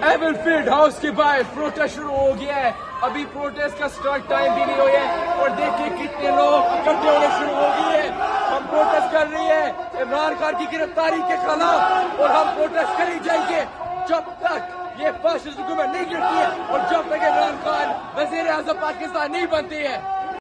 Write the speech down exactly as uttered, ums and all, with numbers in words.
Avenfield house के बाहर protest शुरू हो गया है। अभी प्रोटेस्ट का स्टार्ट टाइम भी नहीं हुआ है और देखिए कितने लोग इकट्ठे होने शुरू हो गए हैं। हम प्रोटेस्ट कर रही है इमरान खान की गिरफ्तारी के खिलाफ और हम प्रोटेस्ट करी जाएंगे जब तक ये फाशिस्ट हुकूमत नहीं गिरती है और जब तक इमरान खान वजीर आज़म पाकिस्तान नहीं बनती है।